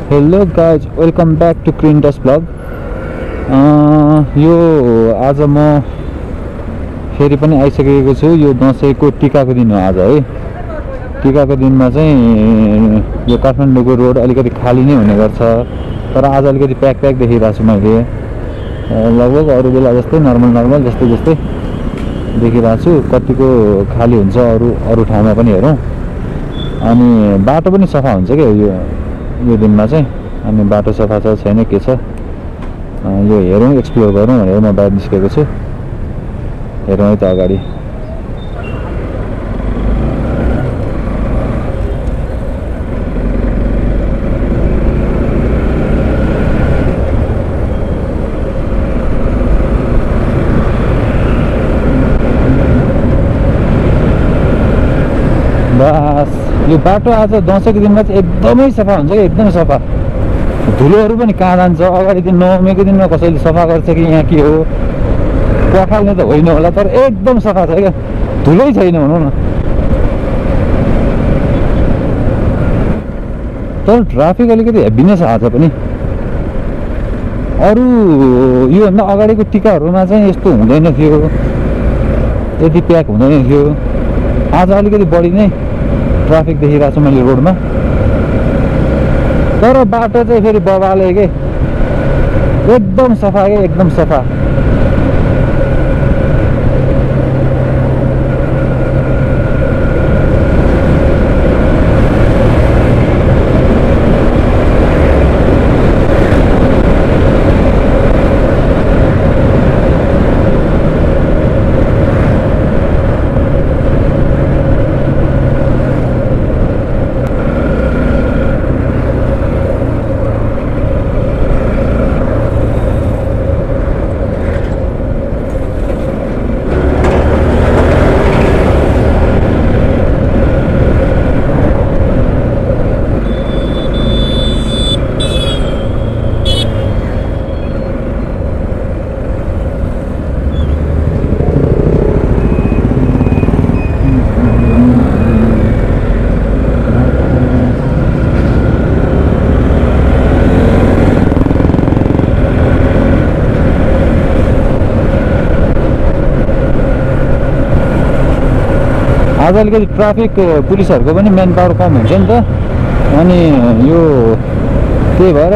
Hello guys, welcome back to क्रिन्टस blog. यो आज म फेरि पनि आइसकेको छु। यो दसैँको टिकाको दिन हो आज है। टिकाको दिनमा चाहिँ यो काठमाडौँको रोड अलिकति खाली नै हुने गर्छ, तर आज अलिकति प्याक देखिरहेको छु मैले। लगभग अरू बेला जस्तै नर्मल जस्तै देखिरहेको छु। कतिको खाली हुन्छ अरू ठाउँमा पनि हेरौँ। अनि बाटो पनि सफा हुन्छ क्या यो दिनमा चाहिँ। अनि बाटो सफा छ छैन के छ यो हेरौँ, एक्सप्लोर गरौँ भनेर म बाहिर निस्केको छु। हेरौँ है त अगाडि। बस यो बाटो आज दसैँको दिनमा चाहिँ एकदमै सफा हुन्छ कि, एकदमै सफा। धुलोहरू पनि कहाँ जान्छ। अगाडि दिन नवमीको दिनमा कसैले सफा गर्छ कि यहाँ के हो, पखाल्ने त होइन होला, तर एकदम सफा छ क्या, धुलै छैन भनौँ न। तर ट्राफिक अलिकति हेभी नै छ आज पनि। अरू योभन्दा अगाडिको टिकाहरूमा चाहिँ यस्तो हुँदैन थियो, यति प्याक हुँदैन थियो। आज अलिकति बढी नै ट्राफिक देखिरहेको छु मैले रोडमा। तर बाटो चाहिँ फेरि बबाले के, एकदम सफा के, एकदम सफा। आज अलिकति ट्राफिक पुलिसहरूको पनि मेन पावर कम हुन्छ नि त। अनि यो त्यही भएर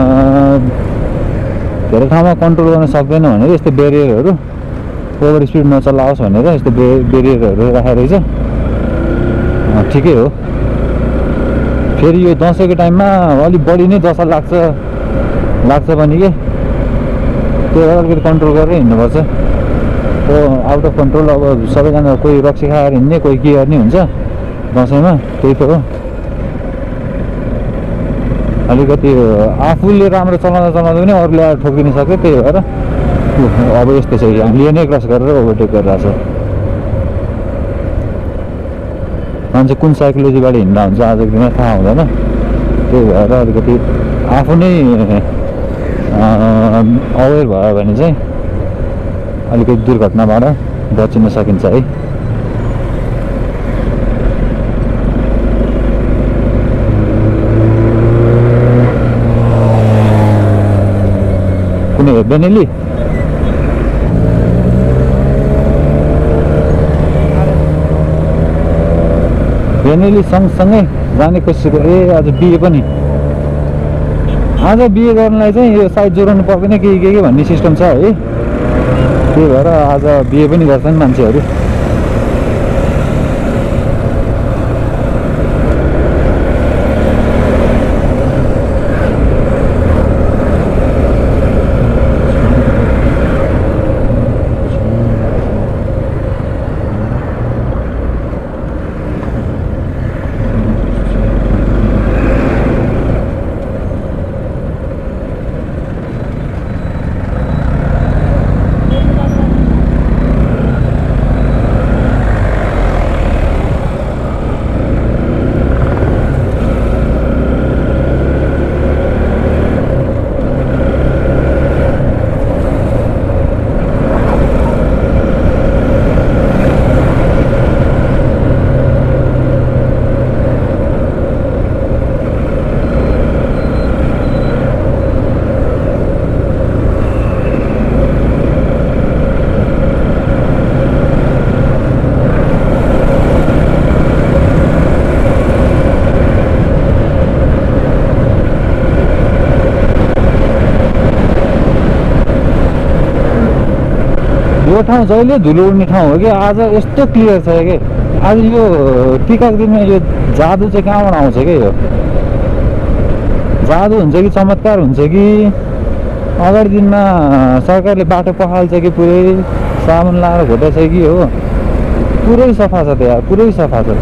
धेरै ठाउँमा कन्ट्रोल गर्न सक्दैन भनेर यस्तो बेरियरहरू, ओभर स्पिड नचलाओस् भनेर यस्तो बेरियरहरू राखेको रहेछ। ठिकै हो। फेरि यो दसैँको टाइममा अलिक बढी नै दशा लाग्छ पनि के, त्यही भएर अलिकति कन्ट्रोल गरेर हिँड्नुपर्छ। आउट अफ कन्ट्रोल अब सबैजना कोही रक्सी खाएर हिँड्ने, कोही के गर्ने हुन्छ दसैँमा, त्यही त हो। अलिकति आफूले राम्रो चलाउँदा पनि अरूले आएर ठोकिन सक्यो, त्यही भएर अब यस्तो छ। हामीले नै क्रस गरेर ओभरटेक गरिरहेछ। मान्छे कुन साइकोलोजीबाट हिँड्दा हुन्छ आजको दिनमा थाहा हुँदैन। त्यही भएर अलिकति आफू नै अवेर भयो भने चाहिँ अलिकति दुर्घटनाबाट बचिन सकिन्छ है। कुनै बेनेली सँगसँगै जाने कोसिस गरेँ। आज बिहे पनि, आज बिहे गर्नलाई चाहिँ यो साइड जोड्नु पर्दैन के भन्ने सिस्टम छ है। त्यही भएर आज बिहे पनि गर्छन् मान्छेहरू। यो ठाउँ जहिले धुलो उड्ने ठाउँ हो कि आज यस्तो क्लियर छ कि आज यो टिकाको दिनमा यो जादु चाहिँ कहाँबाट आउँछ कि यो जादु हुन्छ कि चमत्कार हुन्छ कि अगाडि दिनमा सरकारले बाटो पखाल्छ कि पुरै साबुन लाएर घोटाछ कि हो पुरै सफा छ त्यहाँ पुरै सफा छ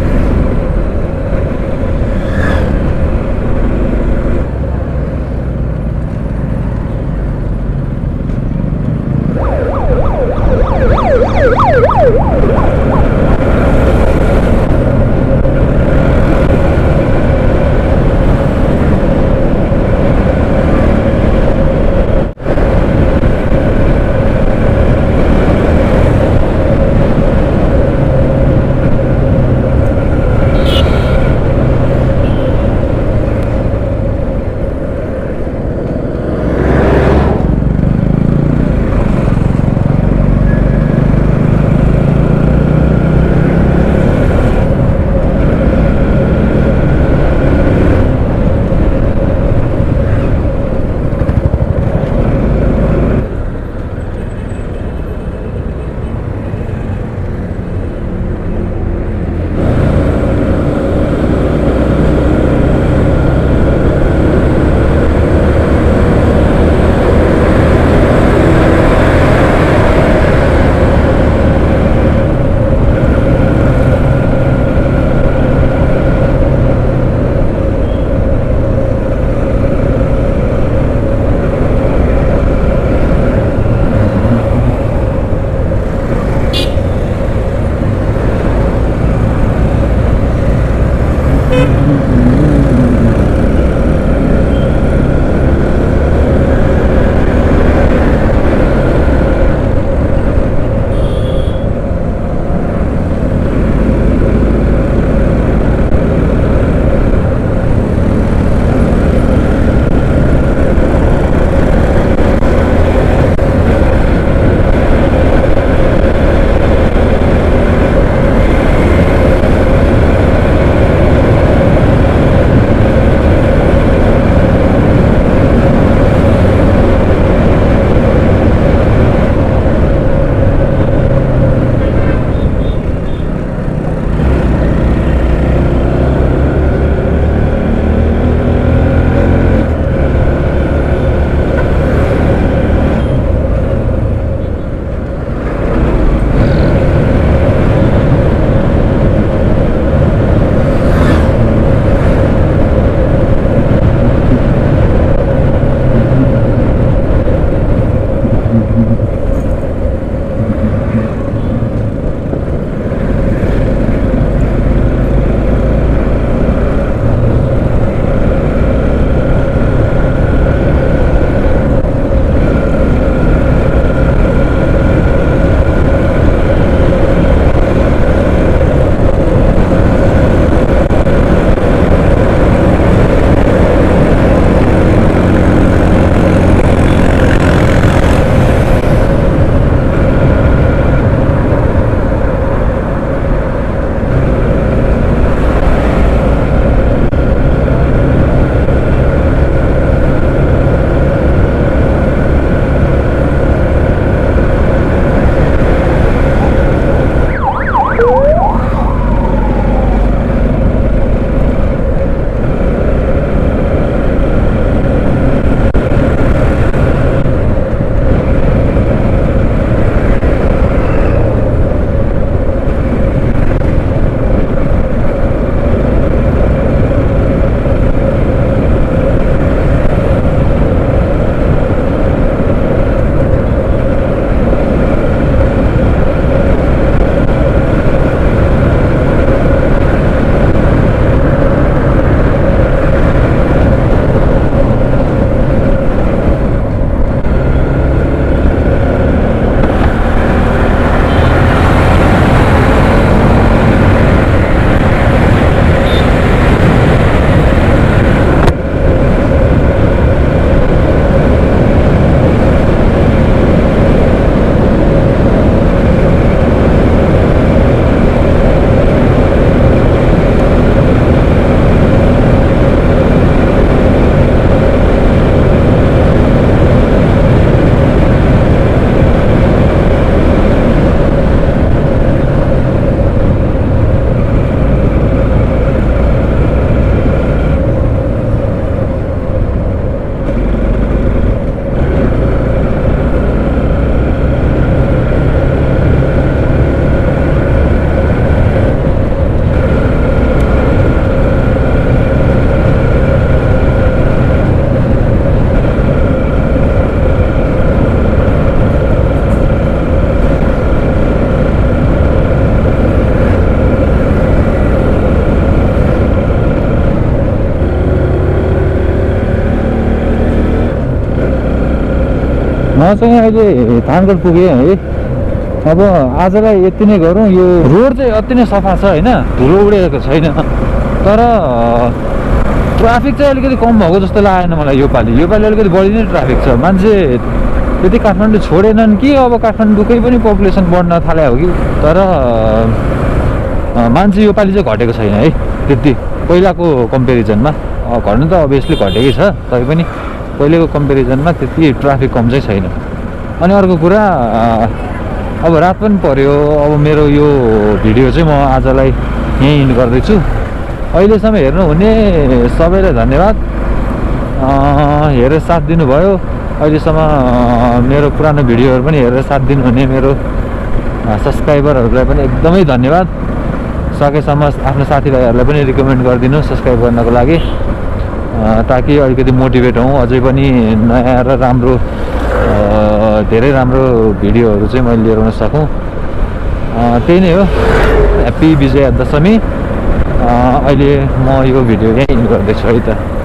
म चाहिँ अहिले धानगढ पुगेँ है। अब आजलाई यति नै गरौँ। यो रोड चाहिँ अति नै सफा छ होइन, धुलो उडेको छैन, तर ट्राफिक चाहिँ अलिकति कम भएको जस्तो लागेन मलाई योपालि अलिकति बढी नै ट्राफिक छ। मान्छे त्यति काठमाडौँ छोडेनन् कि अब काठमाडौँकै पनि पपुलेसन बढ्न थाले हो कि, तर मान्छे योपालि चाहिँ घटेको छैन है त्यति पहिलाको कम्पेरिजनमा। घट्नु त अभियसली घटेकै छ, तैपनि पहिलेको कम्पेरिजनमा त्यति ट्राफिक कम चाहिँ छैन। अनि अर्को कुरा, अब रात पनि पर्यो। अब मेरो यो भिडियो चाहिँ म आजलाई यहीँ इन्ड गर्दैछु। अहिलेसम्म हेर्नुहुने सबैलाई धन्यवाद, हेरेर साथ दिनुभयो। अहिलेसम्म मेरो पुरानो भिडियोहरू पनि हेरेर साथ दिनुहुने मेरो सब्सक्राइबरहरूलाई पनि एकदमै धन्यवाद। सकेसम्म आफ्नो साथीभाइहरूलाई पनि रिकमेन्ड गरिदिनु सब्सक्राइब गर्नको लागि, ताकि अलिकति मोटिभेट हौँ, अझै पनि नयाँ र राम्रो धेरै राम्रो भिडियोहरू चाहिँ मैले लिएर आउन सकौँ। त्यही नै हो। ह्याप्पी विजयादशमी। अहिले म यो भिडियो यहीँ इन्ड गर्दैछु है त।